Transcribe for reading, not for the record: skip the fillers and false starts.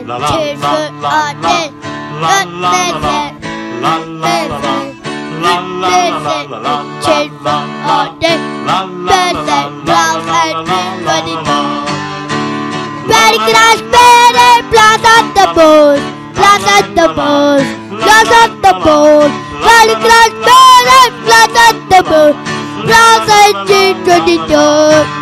cheerful all day. Good listen, cheerful all day. Listen, round and ready to. Very crash, very plant at the boat, plant at the boat, plant at the boat. Very crash, very plant at the boat, plant at the boat.